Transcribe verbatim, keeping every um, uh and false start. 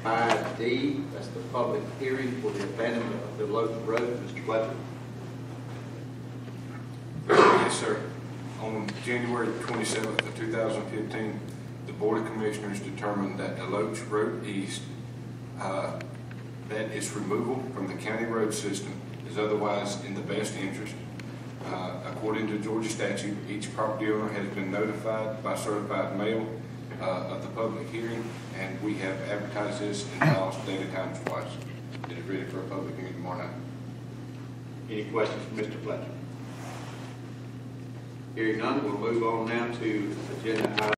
five D, that's the public hearing for the abandonment of Deloach Road. Mister Fletcher. Yes, sir. On January twenty-seventh of two thousand fifteen, the Board of Commissioners determined that Deloach Road East, uh, that its removal from the county road system is otherwise in the best interest. Uh, according to Georgia statute, each property owner has been notified by certified mail uh, of the public hearing, and we have advertised this in the Dallas Daily Times twice. It is ready for a public hearing tomorrow night. Any questions for Mister Fletcher? Hearing none, we'll move on now to agenda item